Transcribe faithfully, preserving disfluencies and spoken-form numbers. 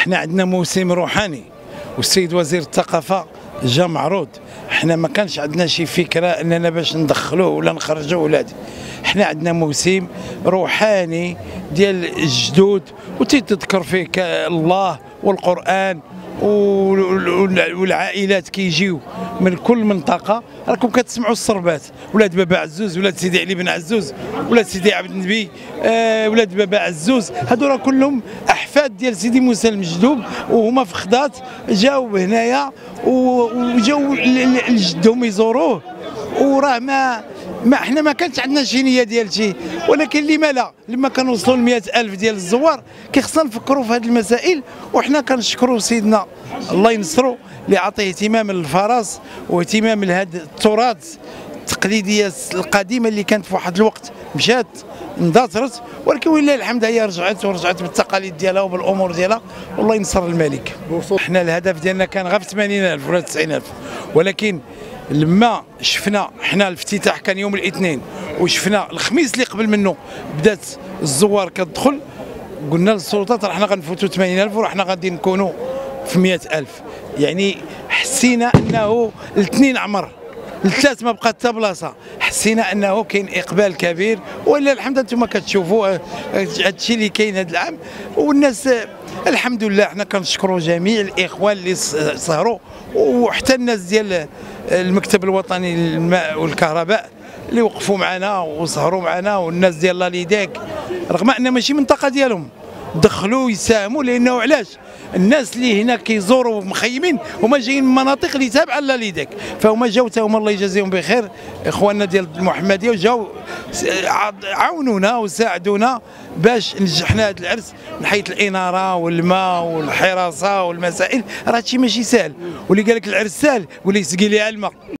احنا عندنا موسم روحاني، والسيد وزير الثقافه جا معروض. احنا ما كانش عندنا شي فكره اننا باش ندخلوه ولا نخرجوه ولا دي. احنا عندنا موسم روحاني ديال الجدود وتذكر فيه الله والقران والعائلات كيجيو من كل منطقه. راكم كتسمعوا الصربات، ولاد بابا عزوز، ولاد سيدي علي بن عزوز، ولاد سيدي عبد النبي، آه ولاد بابا عزوز، هادو راه كلهم احفاد ديال سيدي موسى المجدوب، وهما في خضات جاوا هنايا وجاوا لجدهم يزوروه. وراه ما ما احنا ما كانش عندنا شي نيه ديال شي، ولكن لما لا، لما كنوصلوا ل مئة ألف ديال الزوار كيخصنا نفكروا في هذه المسائل. وحنا كنشكروا سيدنا الله ينصرو اللي عطيه اهتمام للفرس واهتمام لهذا التراث التقليديه القديمه اللي كانت في واحد الوقت مشات اندثرت، ولكن ولله الحمد هي رجعت ورجعت بالتقاليد ديالها وبالامور ديالها، والله ينصر الملك. احنا الهدف ديالنا كان غير في ثمانين ألف ولا تسعين ألف، ولكن لما شفنا حنا الافتتاح كان يوم الاثنين وشفنا الخميس اللي قبل منه بدات الزوار كتدخل، قلنا للسلطات راه حنا غنفوتوا ثمانين ألف وراه حنا غادي نكونوا في مئة ألف. يعني حسينا انه الاثنين عمر، الثلاث ما بقات حتى بلاصه، حسينا انه كاين اقبال كبير. ولله الحمد انتم كتشوفوا هذا الشيء اللي كاين هذا العام، والناس الحمد لله. حنا كنشكروا جميع الاخوان اللي سهروا، وحتى الناس ديال المكتب الوطني للماء والكهرباء اللي وقفوا معنا وسهروا معنا، والناس ديال لاليداك رغم ان ماشي منطقه ديالهم دخلوا يساهموا. لانه علاش؟ الناس اللي هنا كيزوروا مخيمين هما جايين من مناطق اللي تابعه لاليداك، فهما جاو حتى هما الله يجازيهم بخير اخواننا ديال المحمديه، وجاو عاونونا وساعدونا باش نجحنا هذا العرس من حيث الاناره والماء والحراسه والمسائل. راه هادشي ماشي سهل، واللي قال لك العرس سهل قول لي سقي لي على الماء.